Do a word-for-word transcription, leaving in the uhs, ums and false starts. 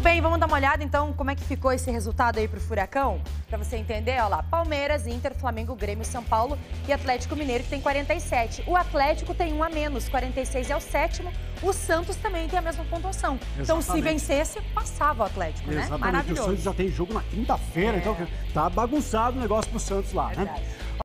bem, vamos dar uma olhada então como é que ficou esse resultado aí pro Furacão? Pra você entender, ó lá, Palmeiras, Inter, Flamengo, Grêmio, São Paulo e Atlético Mineiro, que tem quarenta e sete. O Atlético tem um a menos, quarenta e seis é o sétimo. O Santos também tem a mesma pontuação. Exatamente. Então, se vencesse, passava o Atlético, Exatamente. né? Maravilhoso. O Santos já tem jogo na quinta-feira, é. Então tá bagunçado o negócio pro Santos lá, Verdade. né?